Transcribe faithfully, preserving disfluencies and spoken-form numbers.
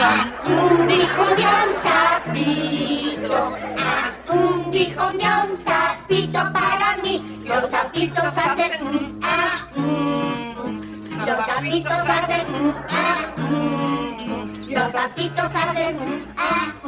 ah, mm, dijo miau sapito, ah, mm, dijo miau sapito para mí. Los sapitos hacen mm, ah, mm, los sapitos hacen mm, ah, mm, los sapitos hacen mm, ah,